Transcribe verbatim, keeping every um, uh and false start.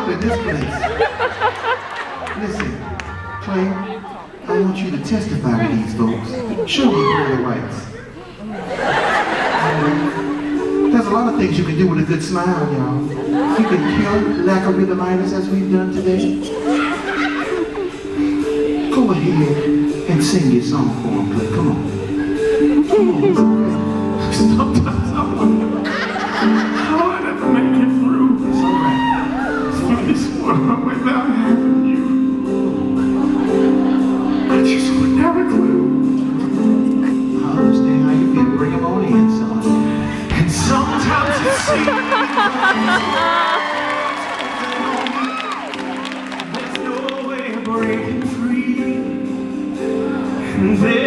up in this place. Listen, Clay, I want you to testify to these folks. Show me your rights. There's a lot of things you can do with a good smile, y'all. You can cure lack of rhythmitis as we've done today. Go ahead and sing your song for him, Clay. Come on. Come on, it's okay. Sometimes I wonder how I'd ever make it through. It's all right. Through this world without having you. I just would never clue. I understand how you feel. Bring him on in, son. And sometimes it seems there's no way of breaking free. And